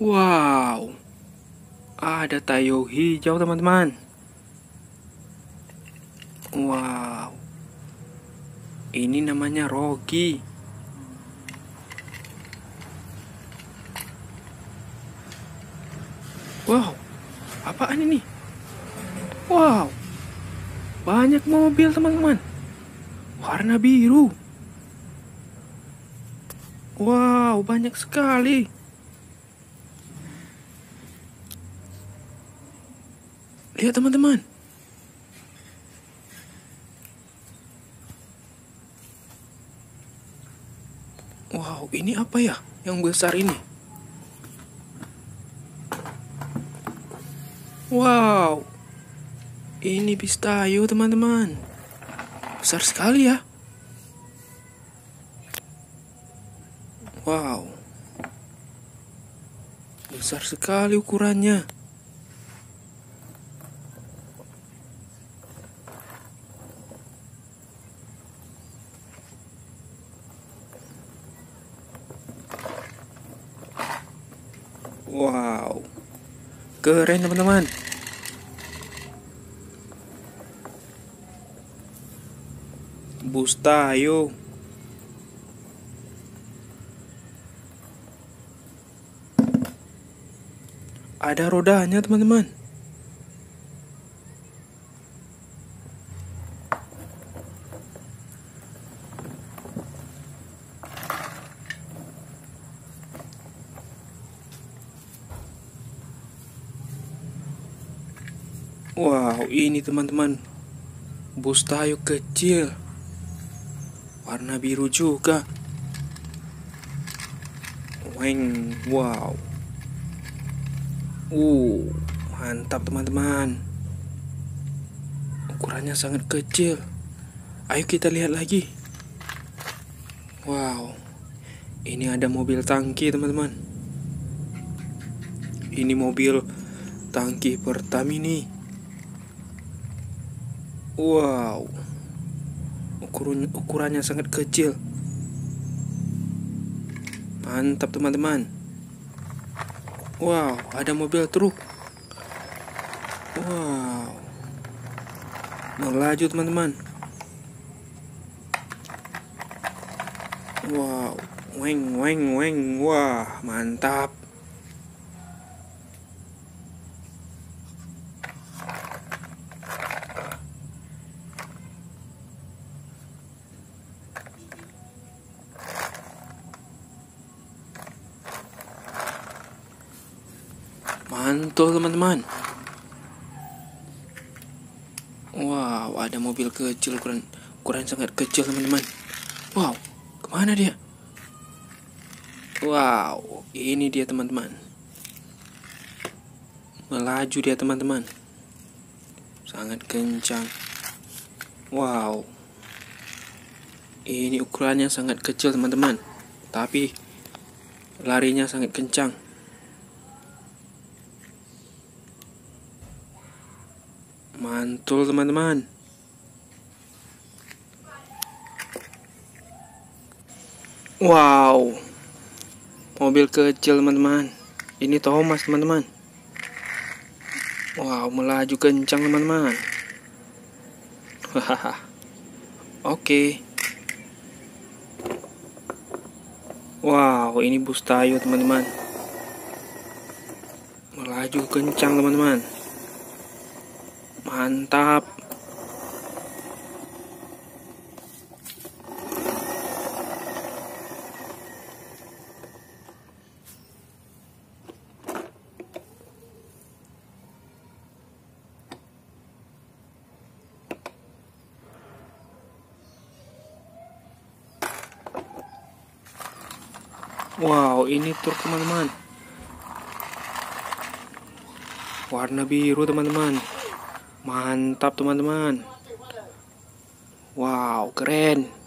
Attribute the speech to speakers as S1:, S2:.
S1: Wow, ada tayo hijau teman-teman. Wow, ini namanya Rocky. Wow, apaan ini? Wow, banyak mobil teman-teman. Warna biru. Wow, banyak sekali. Lihat teman-teman. Wow, ini apa ya yang besar ini? Wow, ini bis tayo teman-teman. Besar sekali ya. Wow, besar sekali ukurannya. Wow, keren teman-teman. Bus tayo. Ada rodanya teman-teman. Wow, ini teman-teman, bus tayo kecil, warna biru juga. Weng, wow. Mantap teman-teman. Ukurannya sangat kecil. Ayo kita lihat lagi. Wow, ini ada mobil tangki teman-teman. Ini mobil tangki Pertamini. Wow, ukurannya sangat kecil. Mantap teman-teman. Wow, ada mobil truk. Wow, melaju teman-teman. Wow, weng weng weng. Wah, mantap. Mantul teman-teman. Wow, ada mobil kecil ukuran sangat kecil teman-teman. Wow, kemana dia? Wow, ini dia teman-teman. Melaju dia teman-teman. Sangat kencang. Wow, ini ukurannya sangat kecil teman-teman, tapi larinya sangat kencang. Mantul teman-teman. Wow, mobil kecil teman-teman. Ini Thomas teman-teman. Wow, melaju kencang teman-teman. Hahaha. Oke. Wow, ini bus tayo teman-teman. Melaju kencang teman-teman. Mantap. Wow, ini truk teman-teman. Warna biru teman-teman. Mantap teman-teman. Wow, keren.